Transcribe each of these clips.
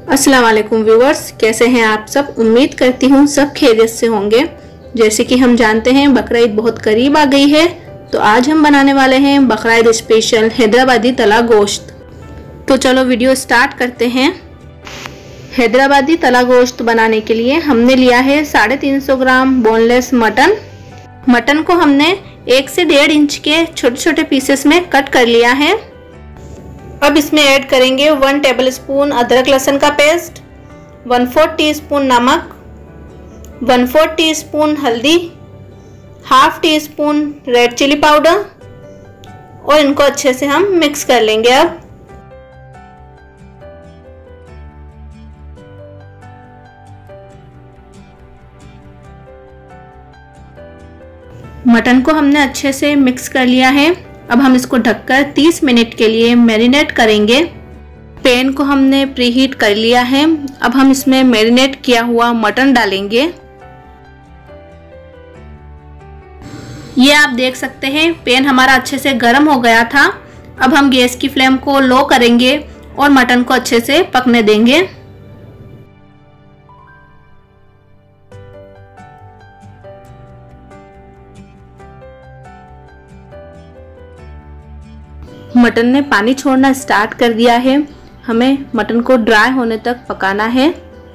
अस्सलाम वालेकुम व्यूअर्स, कैसे हैं आप सब। उम्मीद करती हूँ सब खैरियत से होंगे। जैसे कि हम जानते हैं बकरा ईद बहुत करीब आ गई है, तो आज हम बनाने वाले हैं बकरा ईद स्पेशल हैदराबादी तला गोश्त। तो चलो वीडियो स्टार्ट करते हैं। हैदराबादी तला गोश्त बनाने के लिए हमने लिया है 350 ग्राम बोनलेस मटन को हमने 1 से 1.5 इंच के छोटे छोटे पीसेस में कट कर लिया है। अब इसमें ऐड करेंगे 1 टेबलस्पून अदरक लहसुन का पेस्ट, 1/4 टीस्पून नमक, 1/4 टीस्पून हल्दी, 1/2 टीस्पून रेड चिली पाउडर और इनको अच्छे से हम मिक्स कर लेंगे। अब मटन को हमने अच्छे से मिक्स कर लिया है। अब हम इसको ढककर 30 मिनट के लिए मैरिनेट करेंगे। पैन को हमने प्रीहीट कर लिया है। अब हम इसमें मैरिनेट किया हुआ मटन डालेंगे। ये आप देख सकते हैं पैन हमारा अच्छे से गर्म हो गया था। अब हम गैस की फ्लेम को लो करेंगे और मटन को अच्छे से पकने देंगे। मटन ने पानी छोड़ना स्टार्ट कर दिया है। हमें मटन को ड्राई होने तक पकाना है।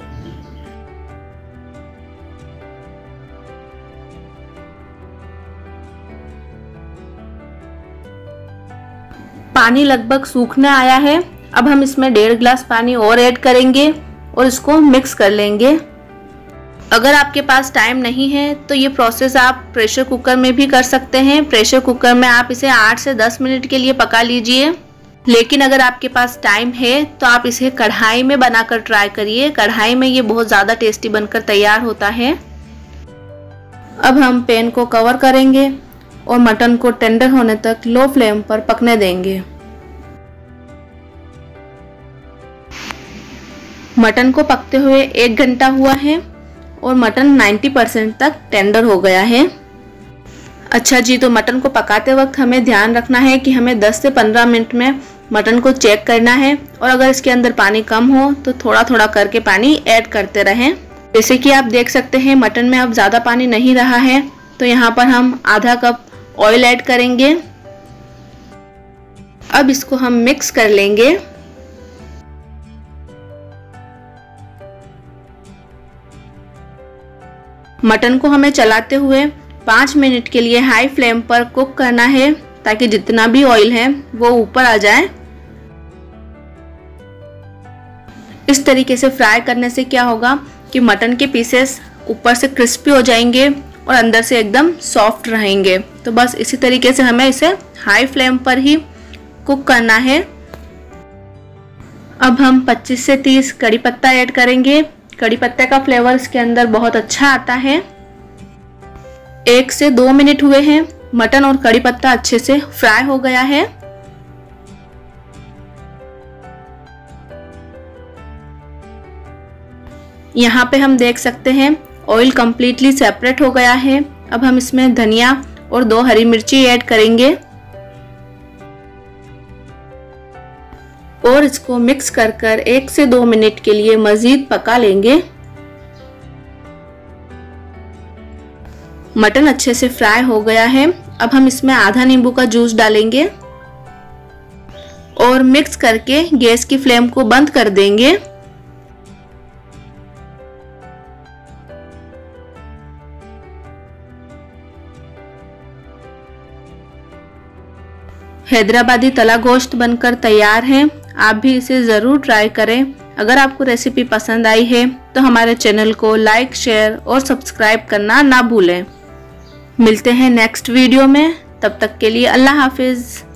पानी लगभग सूखने आया है। अब हम इसमें 1.5 गिलास पानी और ऐड करेंगे और इसको मिक्स कर लेंगे। अगर आपके पास टाइम नहीं है तो ये प्रोसेस आप प्रेशर कुकर में भी कर सकते हैं। प्रेशर कुकर में आप इसे 8 से 10 मिनट के लिए पका लीजिए। लेकिन अगर आपके पास टाइम है तो आप इसे कढ़ाई में बनाकर ट्राई करिए। कढ़ाई में ये बहुत ज़्यादा टेस्टी बनकर तैयार होता है। अब हम पैन को कवर करेंगे और मटन को टेंडर होने तक लो फ्लेम पर पकने देंगे। मटन को पकते हुए 1 घंटा हुआ है और मटन 90% तक टेंडर हो गया है। अच्छा जी, तो मटन को पकाते वक्त हमें ध्यान रखना है कि हमें 10 से 15 मिनट में मटन को चेक करना है और अगर इसके अंदर पानी कम हो तो थोड़ा थोड़ा करके पानी ऐड करते रहें। जैसे कि आप देख सकते हैं मटन में अब ज़्यादा पानी नहीं रहा है, तो यहाँ पर हम आधा कप ऑयल ऐड करेंगे। अब इसको हम मिक्स कर लेंगे। मटन को हमें चलाते हुए 5 मिनट के लिए हाई फ्लेम पर कुक करना है ताकि जितना भी ऑयल है वो ऊपर आ जाए। इस तरीके से फ्राई करने से क्या होगा कि मटन के पीसेस ऊपर से क्रिस्पी हो जाएंगे और अंदर से एकदम सॉफ्ट रहेंगे। तो बस इसी तरीके से हमें इसे हाई फ्लेम पर ही कुक करना है। अब हम 25 से 30 कड़ी पत्ता ऐड करेंगे। कड़ी पत्ते का फ्लेवर इसके अंदर बहुत अच्छा आता है। 1 से 2 मिनट हुए हैं। मटन और कड़ी पत्ता अच्छे से फ्राई हो गया है। यहाँ पे हम देख सकते हैं ऑयल कंप्लीटली सेपरेट हो गया है। अब हम इसमें धनिया और 2 हरी मिर्ची ऐड करेंगे और इसको मिक्स कर 1 से 2 मिनट के लिए मजीद पका लेंगे। मटन अच्छे से फ्राई हो गया है। अब हम इसमें आधा नींबू का जूस डालेंगे और मिक्स करके गैस की फ्लेम को बंद कर देंगे। हैदराबादी तला गोश्त बनकर तैयार है। आप भी इसे ज़रूर ट्राई करें। अगर आपको रेसिपी पसंद आई है तो हमारे चैनल को लाइक, शेयर और सब्सक्राइब करना ना भूलें। मिलते हैं नेक्स्ट वीडियो में। तब तक के लिए अल्लाह हाफिज़।